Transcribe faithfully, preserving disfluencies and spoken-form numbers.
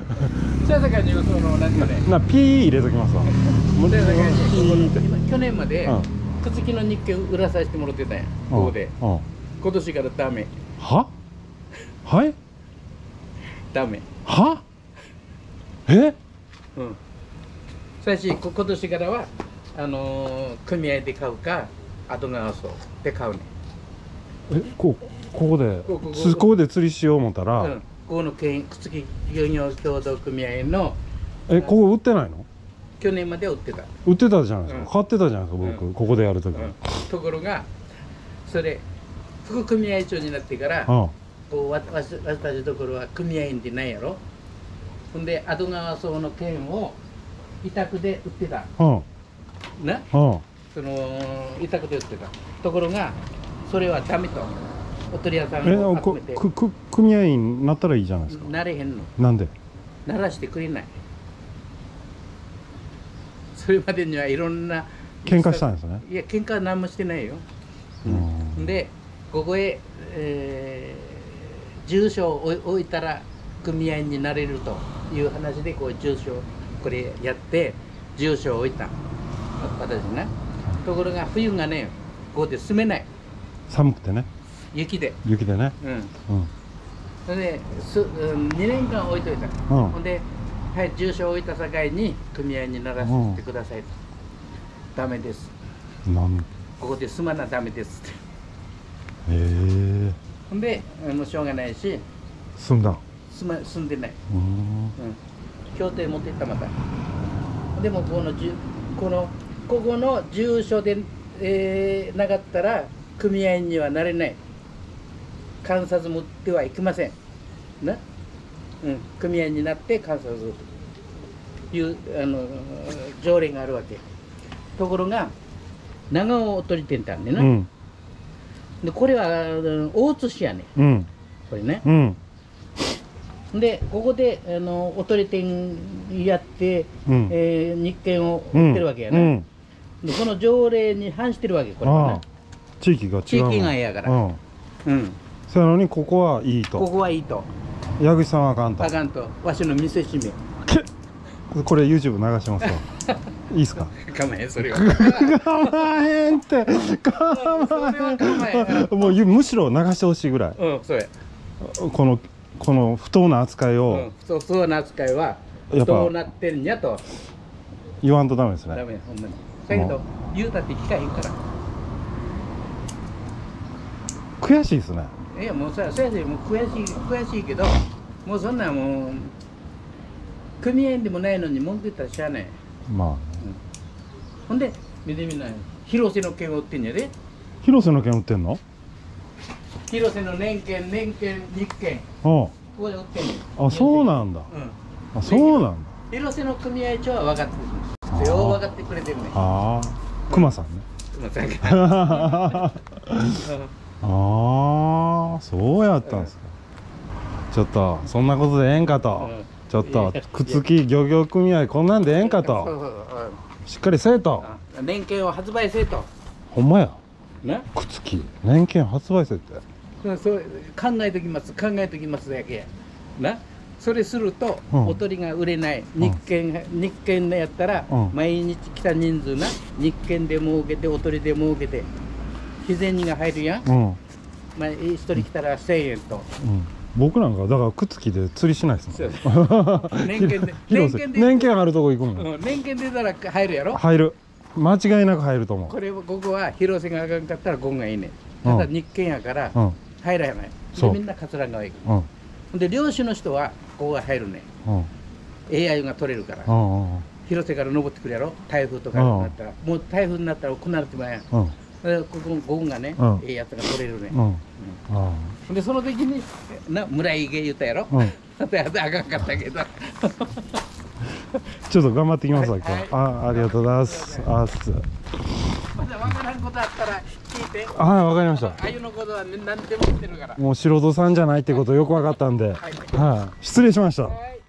そやさかいにそのなんかねなピー入れときますわ。 そやさかいにピーって今去年までうん靴木の日記売らさせてもらってたんやここでうんうん。 今年からダメははいダメはえうん最初こ今年からはあのー、組合で買うか後川荘で買うねえこうここでここここつここで釣りしよう思ったら、 うんここの県靴木漁業協同組合のえここ売ってないの？ 去年まで売ってた、 売ってたじゃないですか、 うん買ってたじゃないですか僕、 うんここでやるとき、 うん、ところがそれ副組合長になってからうんこうわわし私たちのところは組合員でないやろほんで後川荘の券を委託で売ってたうんなうんその委託で売ってたところがそれはダメとおとり屋さんえを集こめてくく組合員になったらいいじゃないですか。 なれへんのなんで？ ならしてくれないそれまでにはいろんな喧嘩したんですね。 いや喧嘩は何もしてないよ、 うんでここへ、えー、住所を置いたら組合員になれるという話でこう住所これやって住所を置いた私ねところが冬がねここで住めない寒くてね、 雪で雪でね。 うんうんそれですうんにねんかん置いといた、 うんほんで、はい、住所を置いた境に組合にならせてくださいと、ダメですなんここで住まなダメですってへえほんでもうしょうがないし住んだ。 住,、ま、住んでない、 うんうん、協定持ってったまたでもこのじゅこのここの住所で、えー、なかったら組合員にはなれない観察持ってはいけませんな、うん、組合員になって観察するというあの条例があるわけところが長尾取り店ってあるんでな、 うんでこれはあの大津市やねうんこれねうんでここであのおとり店やって、 うんえー日券を売ってるわけやな、 うんでこの条例に反してるわけこれはなああ地域が違うの。 地域外やからうんうんそやのにここはいいことこはいいと矢口さんはあかんと。 あかんとわしの店閉めこれ YouTube 流しますわいいっすか？ 構えんそれは構えんって構それは構ええんもうむしろ流してほしいぐらいうんそれこのこの不当な扱いをうんそうそうな扱いはやっぱどうなってんやと言わんとダメですダね。 メほんまにだけど言うたって聞かへんから悔しいですね。 いやもうさ、そやしもう悔しい悔しいけど、もうそんなんもう組合員でもないのに文句言ったらしゃあない。 まあね、 ほんで見てみない。広瀬の券を売ってんやで。 広瀬の券売ってんの？ 広瀬の年券、年券、日券、 うんここで売ってんねん。 あそうなんだ。 うん。 あそうなんだ。 広瀬の組合長は分かってあーる。よう分かってくれてるね。 ああ熊さんね。 まあさっきからああそうやったんですか。ちょっとそんなことでええんかと、 うんちょっと靴木漁業組合こんなんでええんかとそうそうそうしっかりせえと。 うん年券を発売せえと。 ほんまやな。 靴木年券発売せってそうそう考えときます考えときますだけやなそれすると、 うん、 おとりが売れない日券、日券やったら、 うん、 毎日来た人数な日券で儲けておとりで儲けて日銭が入るやん、 うんまあ、一人来たらせんえんと、 うん、僕なんかだから靴木で釣りしないですもん。 年券で年券で年券あるとこ行くもん、 うん、年券出たら入るやろ入る間違いなく入ると思う。 これここは広瀬があかんかったらゴンがいいねただ日券やからうん入らない、 そうでみんな桂川行く、 うんで漁師の人はここが入るねうんエーアイ が取れるから、 うんうん広瀬から登ってくるやろ台風とかになったら、もう台風になったらこなれてまえん、 うんでここゴンがね、 うんええやつが取れるね、 うんうんうんでその時にな村井芸言ったやろ、 うんだってあかんかったけどちょっと頑張ってきますわ今日、 はいあありがとうございますあすまだ分からんことあったら聞いてはいわかりました。 あゆのことは何でも知ってるからもう素人さんじゃないってことよく分かったんで、 はいはい、失礼しました。 はい